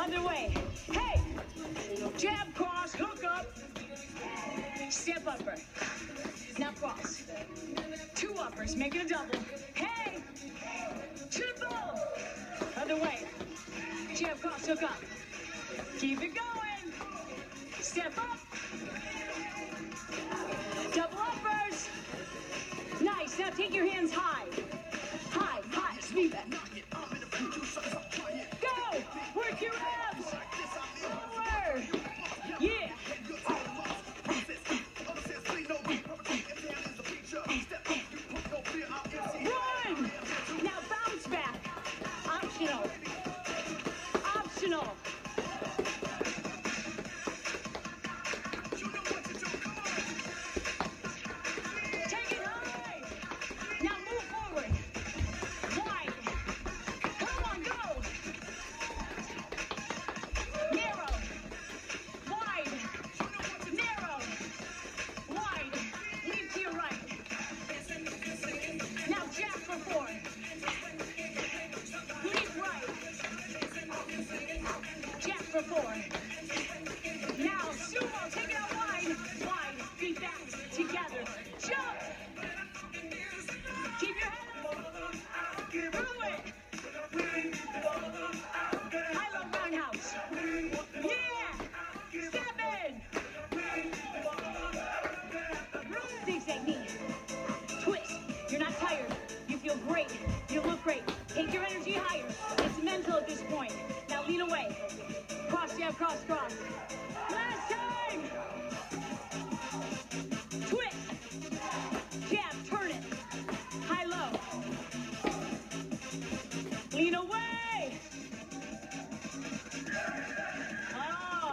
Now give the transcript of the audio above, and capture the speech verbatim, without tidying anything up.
Underway. Hey! Jab, cross, hook up. Step upper. Now cross. Two uppers, make it a double. Hey! Triple! Underway. Jab, cross, hook up. Keep it going. Step up. Double uppers. Nice. Now take your hands high. High, high. Sweep it. Go. Work your abs. Lower. Yeah. Run. Now bounce back. Optional. Optional. For four. Now, sumo, take it out wide. Wide, feet back, together. Jump! Keep your head up. Through it. High-low roundhouse. Yeah! Seven! Zigzag knee. Twist. You're not tired. You feel great. You look great. Take your energy higher. It's mental at this point. Now lean away. Cross, jab, cross, cross. Last time!